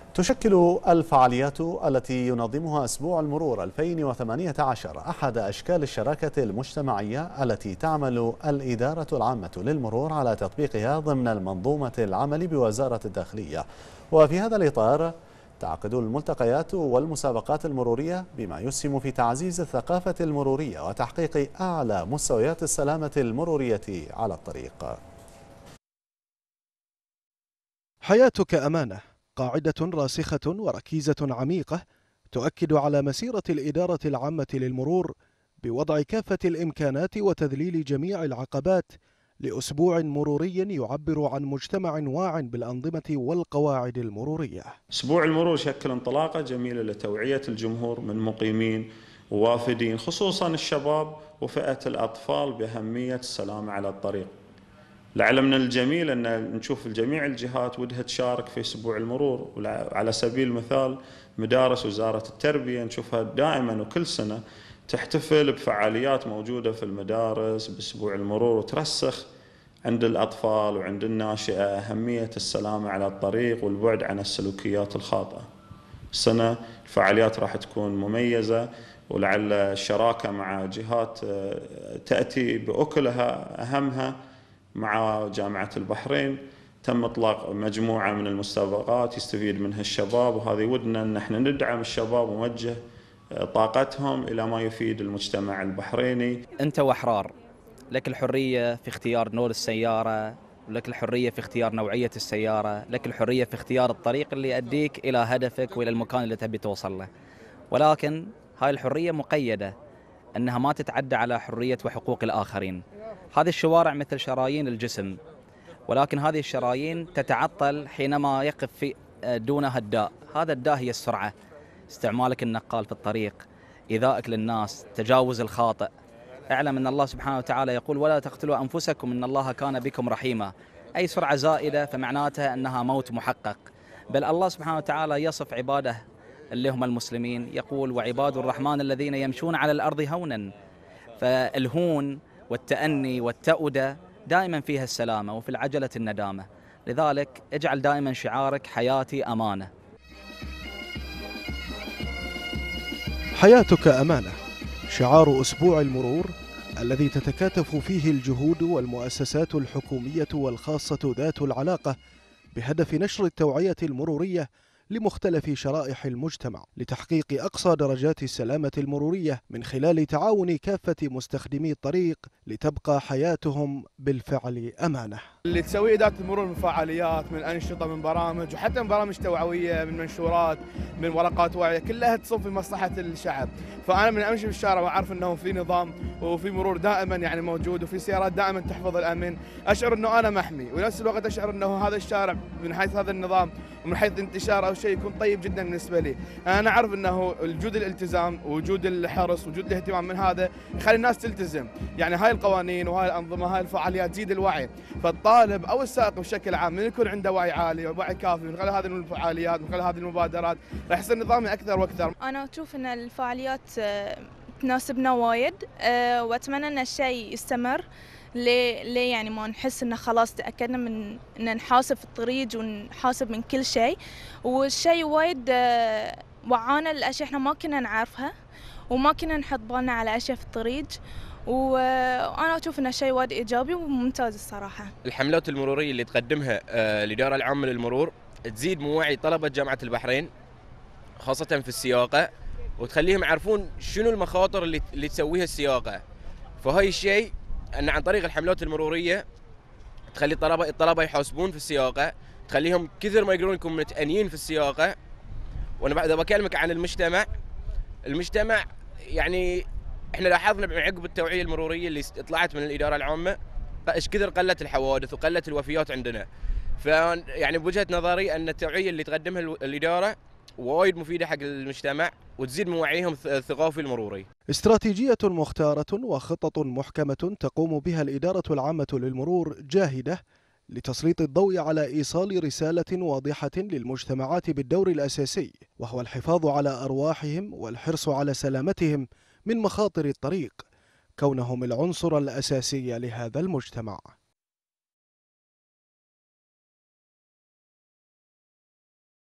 تشكل الفعاليات التي ينظمها أسبوع المرور 2018 أحد أشكال الشراكة المجتمعية التي تعمل الإدارة العامة للمرور على تطبيقها ضمن المنظومة العمل بوزارة الداخلية. وفي هذا الإطار تعقد الملتقيات والمسابقات المرورية بما يسهم في تعزيز الثقافة المرورية وتحقيق أعلى مستويات السلامة المرورية على الطريق. حياتك أمانة، قاعدة راسخة وركيزة عميقة تؤكد على مسيرة الإدارة العامة للمرور بوضع كافة الإمكانات وتذليل جميع العقبات لأسبوع مروري يعبر عن مجتمع واع بالأنظمة والقواعد المرورية. أسبوع المرور شكل انطلاقة جميلة لتوعية الجمهور من مقيمين ووافدين، خصوصا الشباب وفئة الأطفال، بأهمية السلامة على الطريق. لعل من الجميل أن نشوف جميع الجهات ودها تشارك في أسبوع المرور. على سبيل المثال مدارس وزارة التربية نشوفها دائما وكل سنة تحتفل بفعاليات موجودة في المدارس بأسبوع المرور، وترسخ عند الأطفال وعند الناشئة أهمية السلامة على الطريق والبعد عن السلوكيات الخاطئة. السنة الفعاليات راح تكون مميزة، ولعل الشراكة مع جهات تأتي بأكلها أهمها مع جامعة البحرين. تم إطلاق مجموعة من المسابقات يستفيد منها الشباب، وهذه ودنا أن احنا ندعم الشباب ونوجه طاقتهم إلى ما يفيد المجتمع البحريني. أنت وأحرار، لك الحرية في اختيار نوع السيارة، لك الحرية في اختيار نوعية السيارة، لك الحرية في اختيار الطريق اللي يؤديك إلى هدفك وإلى المكان اللي تبي توصل له. ولكن هاي الحرية مقيدة، أنها ما تتعدى على حرية وحقوق الآخرين. هذه الشوارع مثل شرايين الجسم، ولكن هذه الشرايين تتعطل حينما يقف في دونها الداء. هذا الداء هي السرعة، استعمالك النقال في الطريق، إيذائك للناس، تجاوز الخاطئ. اعلم أن الله سبحانه وتعالى يقول: ولا تقتلوا أنفسكم إن الله كان بكم رحيما. أي سرعة زائدة فمعناتها أنها موت محقق. بل الله سبحانه وتعالى يصف عباده اللي هم المسلمين، يقول: وعباد الرحمن الذين يمشون على الأرض هونا. فالهون والتأني والتأودة دائما فيها السلامة، وفي العجلة الندامة. لذلك اجعل دائما شعارك حياتي أمانة. حياتك أمانة شعار أسبوع المرور الذي تتكاتف فيه الجهود والمؤسسات الحكومية والخاصة ذات العلاقة بهدف نشر التوعية المرورية لمختلف شرائح المجتمع لتحقيق أقصى درجات السلامة المرورية من خلال تعاون كافة مستخدمي الطريق لتبقى حياتهم بالفعل أمانة. اللي تسويه إدارة المرور من فعاليات، من أنشطة، من برامج، وحتى من برامج توعوية، من منشورات، من ورقات وعي، كلها تصب في مصلحة الشعب. فأنا من أمشي في الشارع وأعرف أنه في نظام وفي مرور دائما يعني موجود، وفي سيارات دائما تحفظ الأمن، أشعر أنه أنا محمي، ونفس الوقت أشعر أنه هذا الشارع من حيث هذا النظام ومن حيث انتشار أو شيء يكون طيب جدا بالنسبة لي. أنا أعرف أنه وجود الالتزام ووجود الحرص ووجود الاهتمام من هذا يخلي الناس تلتزم. يعني هاي القوانين وهاي الأنظمة هاي الفعاليات تزيد الوعي، فالطالب أو السائق بشكل عام من يكون عنده وعي عالي ووعي كافي من خلال هذه الفعاليات من خلال هذه المبادرات راح يصير نظامي أكثر وأكثر. أنا أشوف أن الفعاليات تناسبنا وايد، وأتمنى أن الشيء يستمر. ليه يعني ما نحس إنه خلاص تأكدنا من إن نحاسب في الطريق ونحاسب من كل شيء، والشيء وايد وعانا الأشياء إحنا ما كنا نعرفها وما كنا نحط بالنا على أشياء في الطريق، وأنا أشوف إنه شيء وايد إيجابي وممتاز الصراحة. الحملات المرورية اللي تقدمها الإدارة العامة للمرور تزيد من وعي طلبة جامعة البحرين خاصة في السياقة، وتخليهم يعرفون شنو المخاطر اللي تسويها السياقة. فهاي الشيء أن عن طريق الحملات المرورية تخلي الطلبة يحاسبون في السياقة، تخليهم كثر ما يقدرون يكونوا متأنيين في السياقة. وأنا إذا بكلمك عن المجتمع يعني إحنا لاحظنا عقب التوعية المرورية اللي طلعت من الإدارة العامة إيش كثر قلت الحوادث وقلت الوفيات عندنا. فيعني بوجهة نظري أن التوعية اللي تقدمها الإدارة وايد مفيدة حق المجتمع وتزيد من وعيهم الثقافي المروري. استراتيجية مختارة وخطط محكمة تقوم بها الإدارة العامة للمرور جاهدة لتسليط الضوء على إيصال رسالة واضحة للمجتمعات بالدور الأساسي، وهو الحفاظ على أرواحهم والحرص على سلامتهم من مخاطر الطريق، كونهم العنصر الأساسي لهذا المجتمع.